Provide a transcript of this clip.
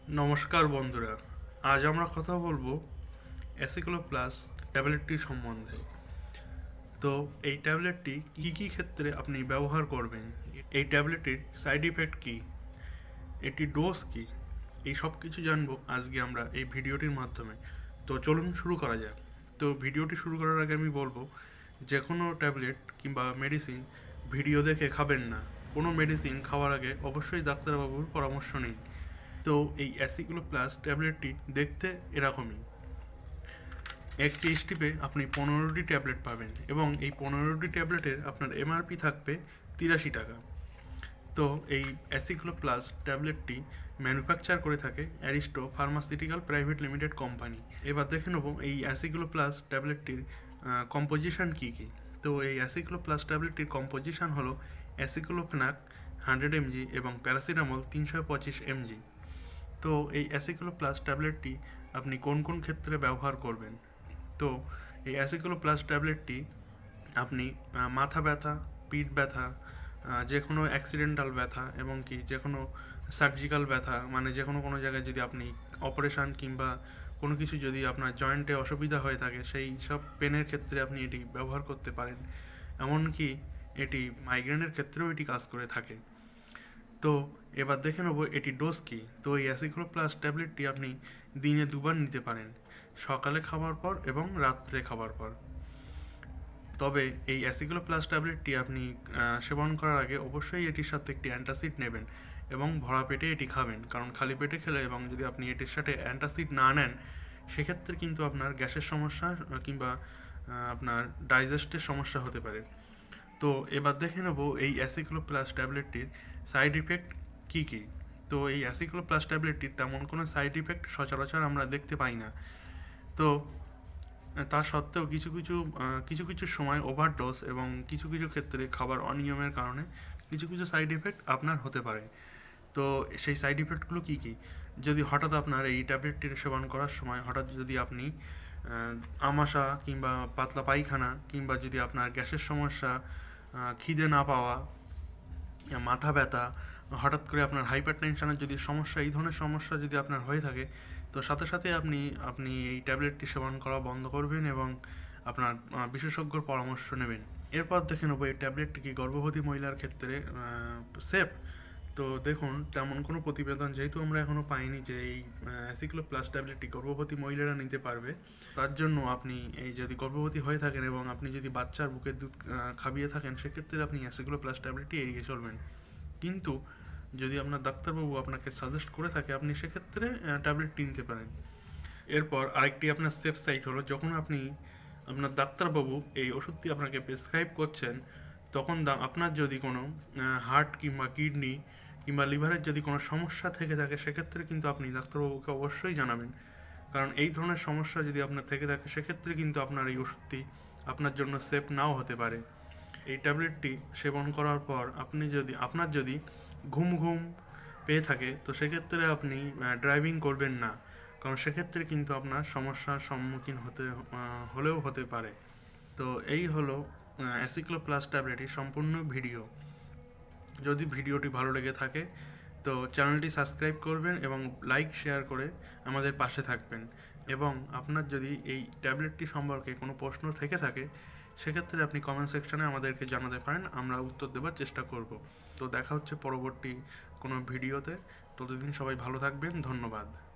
নমস্কার বন্ধুরা, আজ আমরা কথা বলবো অ্যাসিক্লো প্লাস ট্যাবলেটটি সম্বন্ধে। তো এই ট্যাবলেটটি কী কী ক্ষেত্রে আপনি ব্যবহার করবেন, এই ট্যাবলেটটির সাইড ইফেক্ট কী, এটি ডোজ কী, এই সব কিছু জানবো আজকে আমরা এই ভিডিওটির মাধ্যমে। তো চলুন শুরু করা যাক। তো ভিডিওটি শুরু করার আগে আমি বলবো, যে কোনো ট্যাবলেট কিংবা মেডিসিন ভিডিও দেখে খাবেন না। কোনো মেডিসিন খাওয়ার আগে অবশ্যই ডাক্তারবাবুর পরামর্শ নিন। তো এই অ্যাসিক্লো প্লাস ট্যাবলেটটি দেখতে এরকমই। একটি স্টিপে আপনি 15টি ট্যাবলেট পাবেন এবং এই 15টি ট্যাবলেটের আপনার এমআরপি থাকবে 83 টাকা। তো এই অ্যাসিক্লো প্লাস ট্যাবলেটটি ম্যানুফ্যাকচার করে থাকে Aristo pharmaceutical private limited company. এবার দেখে নেব এই অ্যাসিক্লো প্লাস ট্যাবলেটটির কম্পোজিশন কী কী। তো এই অ্যাসিক্লো প্লাস ট্যাবলেটটির কম্পোজিশন হলো অ্যাসিক্লোফেনাক 100 mg এবং প্যারাসিটামল 325 mg। তো এই অ্যাসিক্লো প্লাস ট্যাবলেটটি আপনি কোন কোন ক্ষেত্রে ব্যবহার করবেন। তো এই অ্যাসিক্লো প্লাস ট্যাবলেটটি আপনি মাথা ব্যথা, পিঠ ব্যথা, যে কোনো অ্যাক্সিডেন্টাল ব্যথা এবং কি যে কোনো সার্জিক্যাল ব্যথা, মানে যে কোনো জায়গায় যদি আপনি অপারেশান কিংবা কোনো কিছু যদি আপনার জয়েন্টে অসুবিধা হয়ে থাকে, সেই সব পেনের ক্ষেত্রে আপনি এটি ব্যবহার করতে পারেন। এমনকি এটি মাইগ্রেনের ক্ষেত্রেও এটি কাজ করে থাকে। তো এবার দেখে নেবো এটি ডোজ কী। তো এই অ্যাসিক্লো প্লাস ট্যাবলেটটি আপনি দিনে 2বার নিতে পারেন, সকালে খাবার পর এবং রাত্রে খাবার পর। তবে এই অ্যাসিক্লো প্লাস ট্যাবলেটটি আপনি সেবন করার আগে অবশ্যই এটির সাথে একটি অ্যান্টাসিড নেবেন এবং ভরা পেটে এটি খাবেন, কারণ খালি পেটে খেলে এবং যদি আপনি এটির সাথে অ্যান্টাসিড না নেন, সেক্ষেত্রে কিন্তু আপনার গ্যাসের সমস্যা কিংবা আপনার ডাইজেস্টের সমস্যা হতে পারে। তো এবার দেখে নেব এই অ্যাসিক্লো প্লাস ট্যাবলেটটির সাইড ইফেক্ট কী কী। তো এই অ্যাসিক্লো প্লাস ট্যাবলেটটির তেমন কোনো সাইড ইফেক্ট সচরাচর আমরা দেখতে পাই না। তো তা সত্ত্বেও কিছু সময় ওভারডোজ এবং কিছু ক্ষেত্রে খাবার অনিয়মের কারণে কিছু সাইড ইফেক্ট আপনার হতে পারে। তো সেই সাইড ইফেক্টগুলো কী কী, যদি হঠাৎ আপনার এই ট্যাবলেটটির সেবন করার সময় হঠাৎ যদি আপনি আমাশা কিংবা পাতলা পায়খানা কিংবা যদি আপনার গ্যাসের সমস্যা, খিদে না পাওয়া, মাথা ব্যথা, হঠাৎ করে আপনার হাইপার টেনশনের যদি সমস্যা, এই ধরনের সমস্যা যদি আপনার হয়ে থাকে, তো সাথে সাথে আপনি এই ট্যাবলেটটি সেবন করা বন্ধ করবেন এবং আপনার বিশেষজ্ঞর পরামর্শ নেবেন। এরপর দেখে নেবো এই ট্যাবলেটটি কি গর্ভবতী মহিলার ক্ষেত্রে সেফ। তো দেখুন, তেমন কোনো প্রতিবেদন যেহেতু আমরা এখনও পাইনি যে এই অ্যাসিক্লো প্লাস ট্যাবলেটটি গর্ভবতী মহিলারা নিতে পারবে, তার জন্য আপনি এই যদি গর্ভবতী হয়ে থাকেন এবং আপনি যদি বাচ্চার বুকের দুধ খাবিয়ে থাকেন, সেক্ষেত্রে আপনি অ্যাসিক্লো প্লাস ট্যাবলেটটি এড়িয়ে চলবেন। কিন্তু যদি আপনার ডাক্তারবাবু আপনাকে সাজেস্ট করে থাকে, আপনি সেক্ষেত্রে ট্যাবলেটটি নিতে পারেন। এরপর আরেকটি আপনার সেফ সাইড হলো, যখন আপনার ডাক্তারবাবু এই ওষুধটি আপনাকে প্রেসক্রাইব করছেন, তখন আপনার যদি কোনো হার্ট কিংবা কিডনি কিংবা লিভারের যদি কোনো সমস্যা থেকে থাকে, সেক্ষেত্রে কিন্তু আপনি ডাক্তারবাবুকে অবশ্যই জানাবেন, কারণ এই ধরনের সমস্যা যদি আপনার থেকে থাকে, সেক্ষেত্রে কিন্তু আপনার এই ওষুধটি আপনার জন্য সেফ নাও হতে পারে। এই ট্যাবলেটটি সেবন করার পর আপনার যদি ঘুম পেয়ে থাকে, তো সেক্ষেত্রে আপনি ড্রাইভিং করবেন না, কারণ সেক্ষেত্রে কিন্তু আপনার সমস্যার সম্মুখীন হলেও হতে পারে। তো এই হলো অ্যাসিক্লো প্লাস ট্যাবলেটের সম্পূর্ণ ভিডিও। যদি ভিডিওটি ভালো লেগে থাকে, তো চ্যানেলটি সাবস্ক্রাইব করবেন এবং লাইক শেয়ার করে আমাদের পাশে থাকবেন। এবং আপনার যদি এই ট্যাবলেটটি সম্পর্কে কোনো প্রশ্ন থেকে থাকে, সেক্ষেত্রে আপনি কমেন্ট সেকশনে আমাদেরকে জানাতে পারেন, আমরা উত্তর দেওয়ার চেষ্টা করব। তো দেখা হচ্ছে পরবর্তী কোনো ভিডিওতে। ততদিন সবাই ভালো থাকবেন, ধন্যবাদ।